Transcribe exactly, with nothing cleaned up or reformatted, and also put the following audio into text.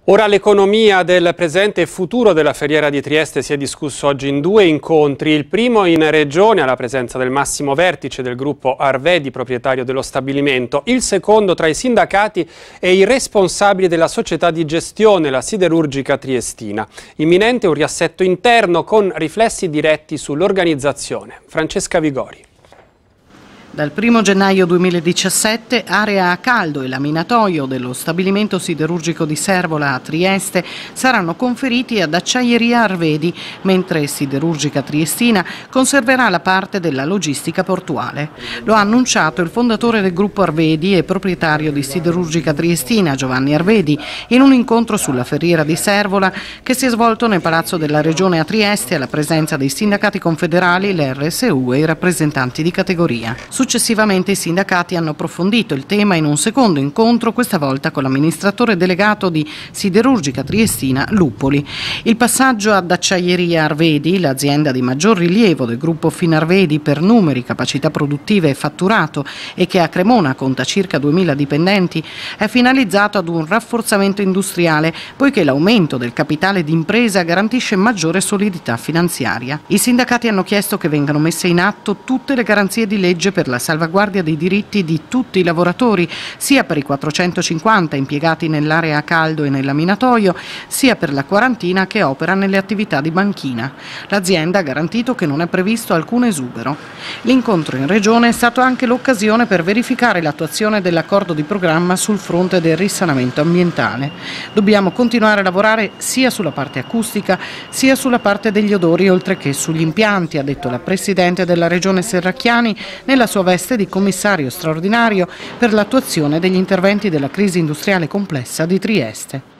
Ora l'economia del presente e futuro della Ferriera di Trieste si è discusso oggi in due incontri. Il primo in regione alla presenza del massimo vertice del gruppo Arvedi, proprietario dello stabilimento. Il secondo tra i sindacati e i responsabili della società di gestione, la siderurgica triestina. Imminente un riassetto interno con riflessi diretti sull'organizzazione. Francesca Vigori. Dal primo gennaio duemiladiciassette area a caldo e laminatoio dello stabilimento siderurgico di Servola a Trieste saranno conferiti ad Acciaieria Arvedi, mentre Siderurgica Triestina conserverà la parte della logistica portuale. Lo ha annunciato il fondatore del gruppo Arvedi e proprietario di Siderurgica Triestina, Giovanni Arvedi, in un incontro sulla Ferriera di Servola che si è svolto nel Palazzo della Regione a Trieste alla presenza dei sindacati confederali, l'R S U e i rappresentanti di categoria. Successivamente i sindacati hanno approfondito il tema in un secondo incontro, questa volta con l'amministratore delegato di Siderurgica Triestina, Lupoli. Il passaggio ad Acciaieria Arvedi, l'azienda di maggior rilievo del gruppo Finarvedi per numeri, capacità produttive e fatturato e che a Cremona conta circa duemila dipendenti, è finalizzato ad un rafforzamento industriale, poiché l'aumento del capitale d'impresa garantisce maggiore solidità finanziaria. I sindacati hanno chiesto che vengano messe in atto tutte le garanzie di legge per la salvaguardia dei diritti di tutti i lavoratori, sia per i quattrocentocinquanta impiegati nell'area a caldo e nel laminatoio, sia per la quarantina che opera nelle attività di banchina. L'azienda ha garantito che non è previsto alcun esubero. L'incontro in regione è stato anche l'occasione per verificare l'attuazione dell'accordo di programma sul fronte del risanamento ambientale. Dobbiamo continuare a lavorare sia sulla parte acustica sia sulla parte degli odori, oltre che sugli impianti, ha detto la Presidente della Regione Serracchiani nella sua veste di commissario straordinario per l'attuazione degli interventi della crisi industriale complessa di Trieste.